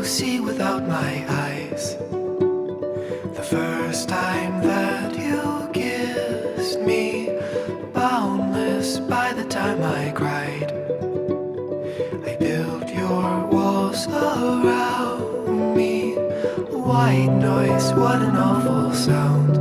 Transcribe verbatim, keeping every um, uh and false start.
to see without my eyes. The first time that you kissed me, boundless by the time I cried. I built your walls around me. White noise, what an awful sound.